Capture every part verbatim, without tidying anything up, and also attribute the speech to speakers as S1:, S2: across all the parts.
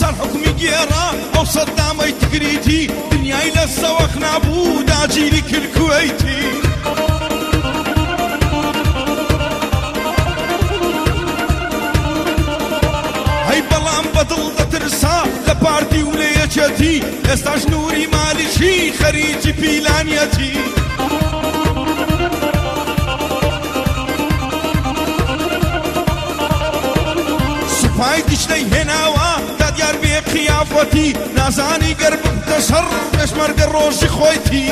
S1: سال حکمی گێڕا ئەو سەدامەی تکریتی دنیای لە سەوەق نابوو داگیری کرد کوێیتی هەی بەڵام بەدڵ دەترسا لە پارتی و لە یەکێتی ئێستاش نووری مالیشی خەریکی پیلانیەتی سوپای دیشتەی هێناوە تا دیار بێ قیافەتی نازانی گەر ببتە شەڕ پێشمەرگە ڕۆژی خۆیتی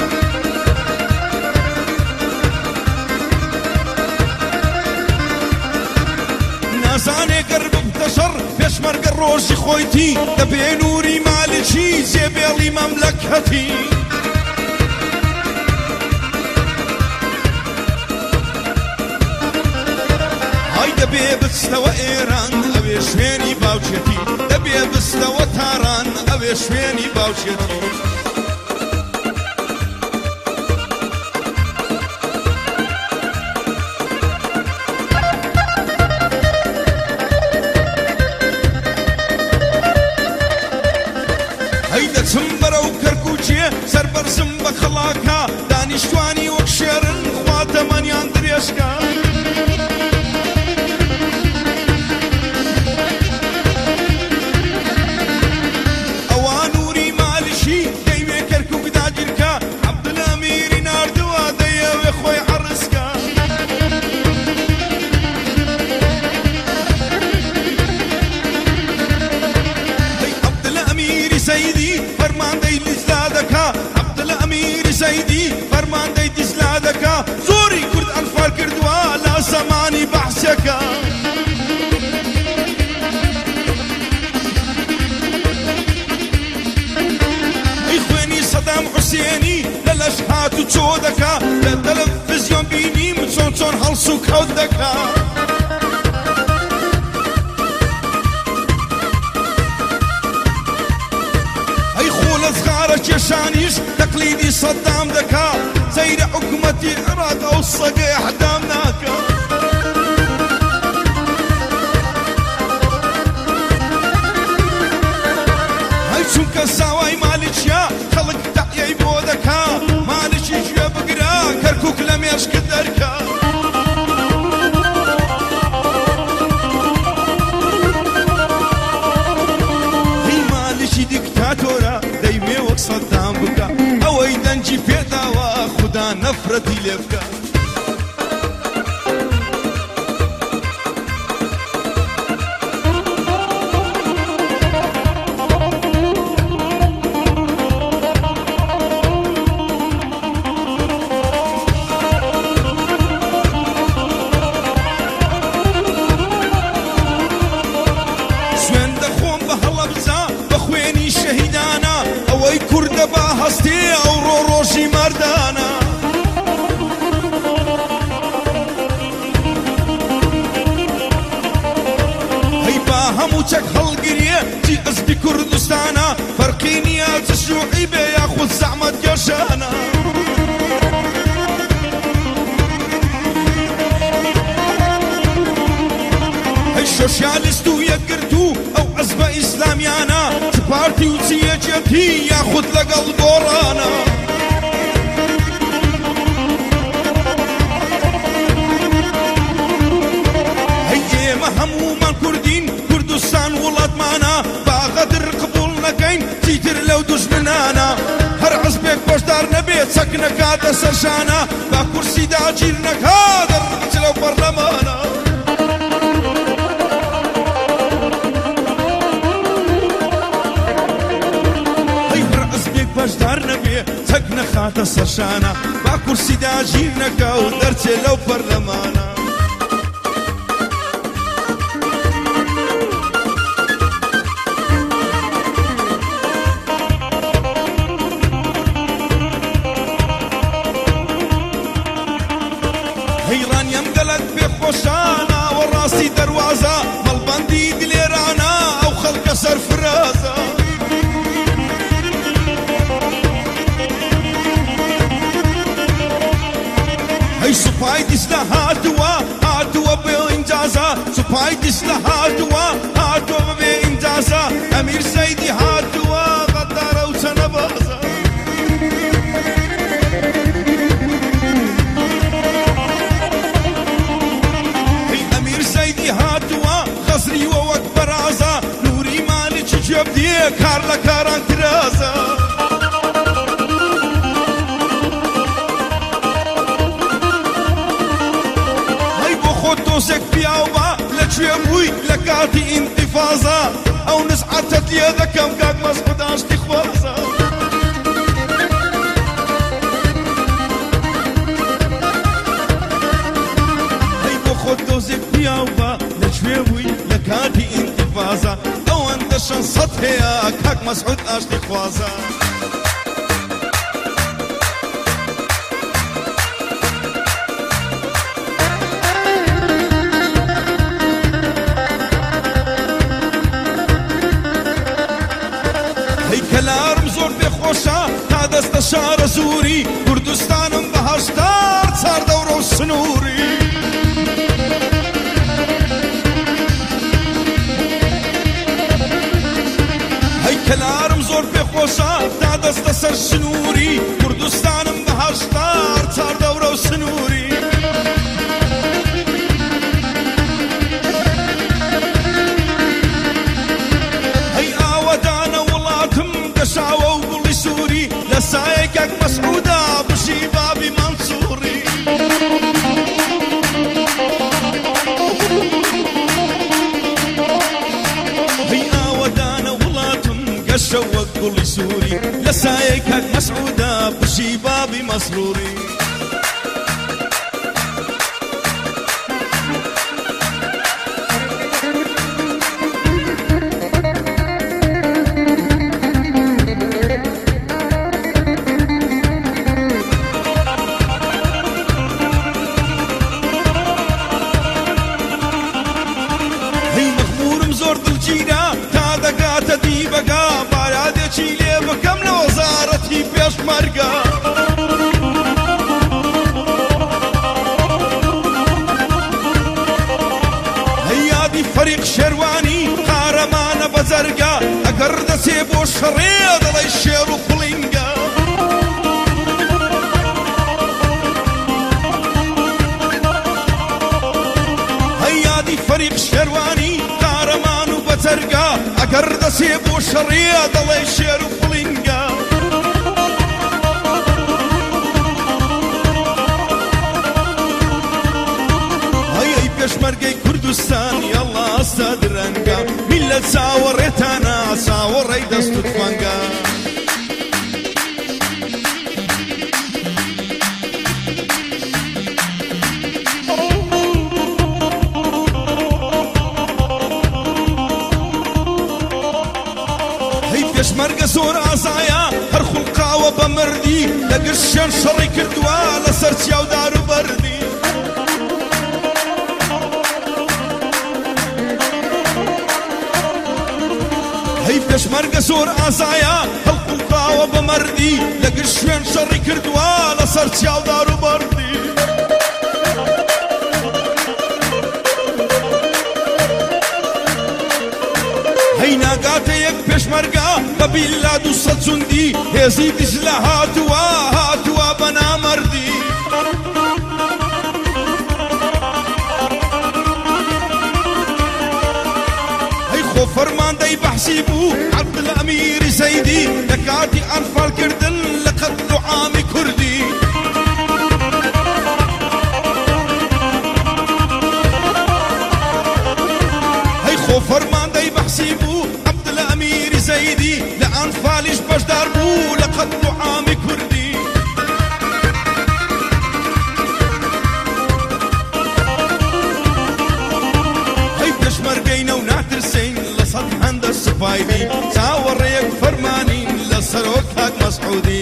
S1: نازانێ گەر ببتە شەڕ پێشمەرگە ڕۆژی خۆیتی دەبێ نووری مالیکی جێبێڵی مەملەکەتی های دەبێ بچتەوە ئێران ئەوێ شوێنی باوچێتی دەبێ بچتەوە تاران ئەوێ شوێنی باوچێتی دەچم بەرەو کەرکووچێ سەربەرزم بە خەڵاکە دانیشتوانی وەک شێرن خوا تەمەنیان درێژکە ئەوا نووری مالیشی دەیوێ کەرکووک داگیرکە عەبدولەمیری ناردووە دەیەوێ خۆی عەرزکە هەی عەبدولەمیری سەیدی فەرماندەی دیزلا دەکا عەبدولەمیری سەیدی فەرماندەی دیزلا دەکا زۆری کورد ئەنفار کردووە لە زەمانی بەحسەکە ئەی خوێنی سەدام حوسێنی لە لەش هات و چۆ دەکا لە تەلەڤیزیۆن بینیم چۆن چۆن هەڵس و کەوت دەکا زغارە کێشانیش تەقلیدی سەدام دەکا سەیرە حکومەتی عێراق ئەو سەگەی ئەحدام ناکە هەی چونکە ساوای مالیکیا خەڵک تەقیەی بۆ دەکا مالیکی گوێ بگرە کەرکووک لە مێشکت دەرکە هەی مالیکی دیکتاتۆرە سەدام بکە ئەوەی دەنجی پێداوە خودا نەفرەتی لێ بکە سوێن دەخۆم بە هەڵەبجە بە خوێنی شەهیدانە ئەوەی کوردە بە هەستی ئەو ڕۆ ڕۆژی مەردانە هەی با هەموو چەک هەڵگریە جی ئەزبی کوردستانە فەرقی نییە چ شوعی بێ یاخود زەحمەت کێشانە هەی سۆشیالیست و یەکگرتو ئەو عەزبە ئیسلامیانە چ پارتی و چ یەکێتی یاخود لەگەڵ گۆڕانە هەی ئێمە هەموومان کوردین کوردستان وڵاتمانە با غەدر قبوڵ نەکەین چیتر لەو دوژمنانە هەر عەزبێک بەشدار نەبێت چەک نەکاتە سەرشانە با کورسی داگیر نەکا دەڕچ لەو پەرلەمانە بەشدار نەبێ چەک نەخاتە سەرشانە با کورسی داگیر نەکا و دەرچێ لەو پەرلەمانە هەیڕانیم گەلک پێخۆشانە وە ڕاستی دەواازە مەڵبەندی دلێرانە ئەو خەڵکە سەرفرازە هەی سوپای دیستە هاتووە هاتووە بێ ئینجازە سوپای دیستە هاتووە هاتووە بێ ئینجازە ئەمی کار لە کاران کرازە هەی بۆ خۆت دۆزێک پیاوە لەکوێ بووی لە کاتی ئینتیفازە ئەو نزعەتت لێ دەکەم کاک مەسعود ئاشتی خوازە خۆت دۆزێک پیاوە لەکوێ بووی لە کاتی ئینتیفازە ئەوەندە شەنسەت هەیە کاک مەسعود ئاشتی خوازە هەی کەلارم زۆر پێخۆشە تا دەستە شارە زووری کوردستانم بە هەشتار چاردەورە و سنووری کەلارم زۆر پێخۆشە تا دەستە سەر سنووری کوردستانم بە هەشتار چاردەورە و سنووری هەی ئاوەدانە وڵاتم دەشاوە و گوڵی سووری لە سایەی کاک مەسعودا بژی بابی مەنسووری هەی ئاوەدانە شەوە گوڵی سووری لە سایەی کاک مەسعودا بژی بابی مەسرووری هەی مەخمورم زۆر دڵگیرە تا دەگاتە دیبەگا بارادێکی لێ بکەم لە وەزارەتی پێشمەرگە هەی یادی فەریق شێروانی قارەمانە بە جەرگە ئەگەر دەچێ بۆ شەڕێ دەڵێی شێر و قوڵینگە هەی یادی فەریق شێروانی قارەمان و بە جەرگە ئەگەر دەچێ بۆ شەڕێ دەڵێی شێر و قوڵینگە هەی ئەی پێشمەرگەی کوردستان یەڵڵا ئەستە درەنگە میلەت چاوەڕێتانە چاوەڕێی دەست و تفەنگە پێشمەرگە زۆر ئازایە هەر خوڵقاوە بە مردی لەگەر شوێن شەڕی کردووە لەسەر چیاودار و بەردی هەی پێشمەرگە زۆر ئازایە هەر خوڵقاوە بە مردی لەگەر شوێن شەڕی کردووە لەسەر چیاودار و بەردی هەی ناگاتە یەک پێشمەرگە بە بیللا دووسەد جوندی هێزی دیجلە هاتووە هاتووە بە نامەردی هەی خۆ فەرماندەی بەحسی بوو عەبدولئەمیری زەیدی لە کاتی ئەنفاڵکردن لە قەتڵ و عامی کوردی هەی خۆ فەرماندەی بەحسی بوو عەبدولئەمیری زەیدی لە ئەنفاڵیش بەشدار بوو لە قەتڵ و عامی کوردی هەی پێشمەرگەینە و ناترسین لە سەد هەندە سوپایدی چاوەڕێیەک فەرمانین لەسەرۆ کاک مەسعودی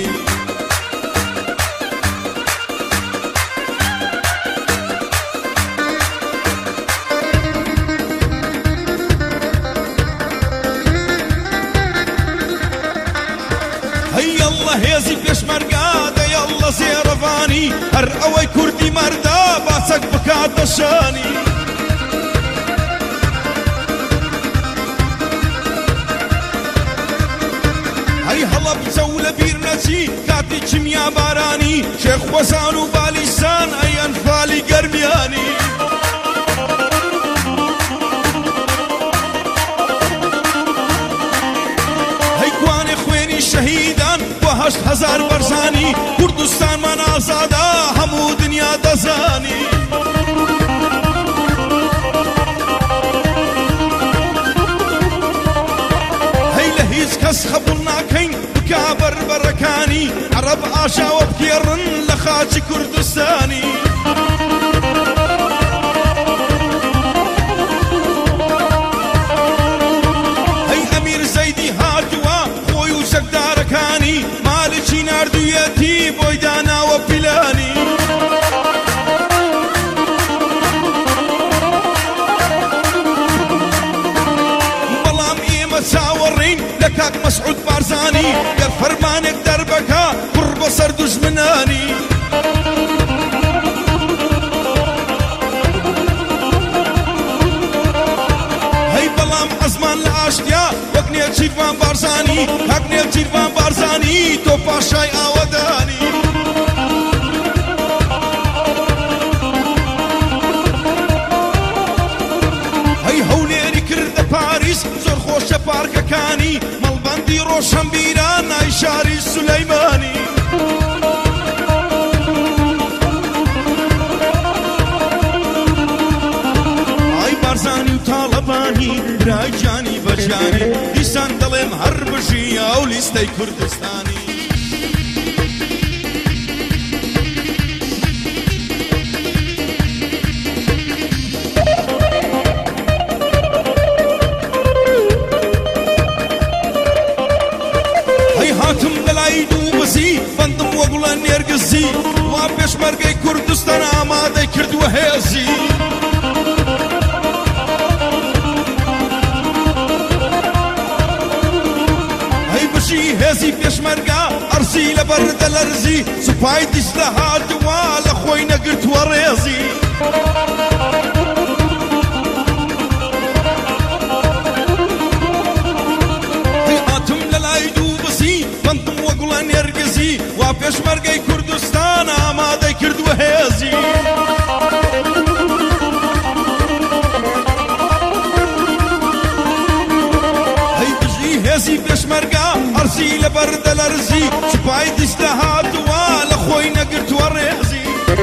S1: هێزی پێشمەرگە دەیەڵڵە زێڕەڤانی هەر ئەوەی کوردی مەردە باسەک بکات بە شانی هەی هەڵە بچە و لە بیر نەچی کاتی چیمیا بارانی شێخ وەزان و بالیسان ئەی ئەنفاڵی گەرمیانی هشت هزار بەرزانی کوردستانمان ئازادە هەموو دنیا دەزانی هەی لە هیچ کەس قبوڵ ناکەین بکا بەربەرەکانی عەرەب ئاشاوە بکێڕن لە خاچی کوردستانی مالکی نردویەتی بۆی داناوە پیلانی بەڵام ئێمە چاوەڕین لە کاک مەسعود بارزانی گەر فەرمانێک دەربەکە کوڕ بەسەر دوژمنانی هەی بەڵام عەزمان لە ئاشتیا وەک نێچیروان بارزانی کاک نێچیروان بارزانی تۆ پاشای ئاوەدانی هەی هەولێری کردە پاریس زۆر خۆشە پارکەکانی مەڵبەندی ڕۆشنبیران نای شاری سولەیمانی ئای بارزانی و تاڵەبانی برای جانی بەجانی دیسان دەڵێم هەر بژی ئەو لیستەی کوردستانی هەی هاتم لەلای دوو بزی بەندم وەگوڵە نێرگزی وا پێشمەرگەی کوردستان ئامادەی کردووە هێزی هێزی پێشمەرگە ئەرزی لەبەر دەلەرزی سوپای دیستە هاتووە لە خۆی نەگرتووە ڕێزی هاتم لەلای دوو بزی بەندم وەگوڵە نێرگزی وا پێشمەرگەی کوردستان ئامادەی کردووە هێزی هێزی پێشمەرگە ئەرزی لەبەر دەلەرزی سوپای دیستە هاتووە لە خۆی نەگرتووە ڕێزی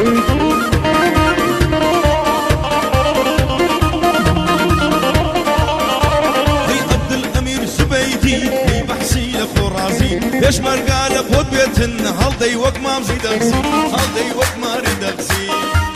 S1: هەی عەبدولئەمیر زوبەیدی هەی بەحسی لە خۆڕازی پێشمەرگە لە بۆت بێتن هەڵدەی وەک مامزی دەغزی هەڵدەی وەک ماری دەغزی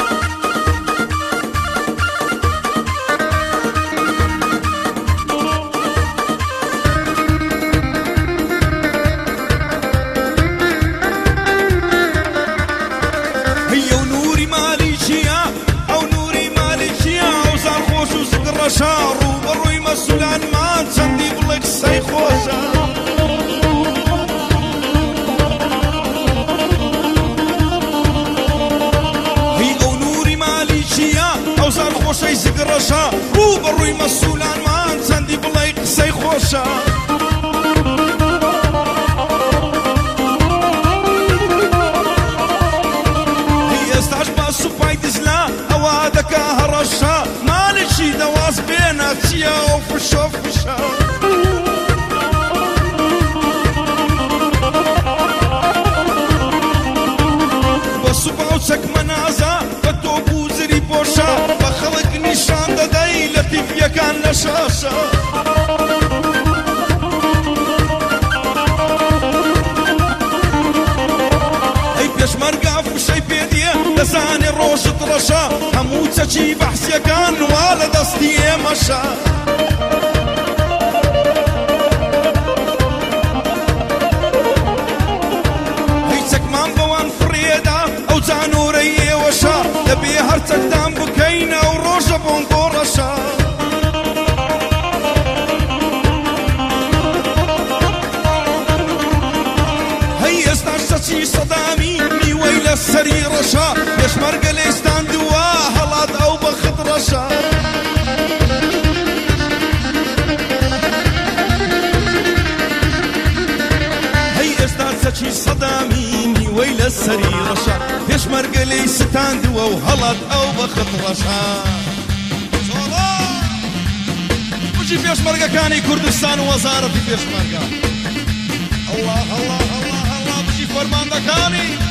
S1: ڕوبەڕووی مەسوولانمان چەندی بڵێ قسەی خۆشە هەی ئەو نووری مالی چییە ئەو زار خۆشەی زگڕەشە ڕوبەڕووی مەسوولانمان چەندی بڵێ قسەی خۆشە هەی ئێستاش با سوپای دزلا ئەوە دەکا هەڕەشە مالکی دەواز بێنە چیە ئەو فشە فشە بە سوپا و چەکمە نازە بە تۆ بوزری پۆشە بە خەڵک نیشان دەدەی لە تیڤیەکان لە شاشە ئەی پێشمەرگە فشەی پێدیە دەزانێ ڕۆژت ڕەشە هەموو چەکی بەحسیەکان وا لە دەستی ئێمەشە هەی چەکمان بەوان فڕێدا ئەو جانۆرەی ئێوەشە دەبێ هەر چەکدان بکەینە ئەو ڕۆژە بۆن گۆڕەشە هەی ئێستاش چەکی سەدامی نیوەی لە سەری ڕەشە پێشمەرگە لێستاندووە هەڵات ئەو بەخت ڕەشە هەی ئێستا چەکی سەدامی نیوەی لە سەری ڕەشە پێشمەرگە لێی ستاندووە و هەڵات ئەو بەخت ڕەشە بچی پێشمەرگەکانی کوردستان و وەزارەتی پێشمەرگە الله الله الله الله فەرماندەکانی